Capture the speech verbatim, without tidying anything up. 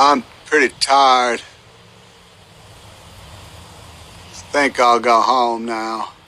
I'm pretty tired. Think I'll go home now.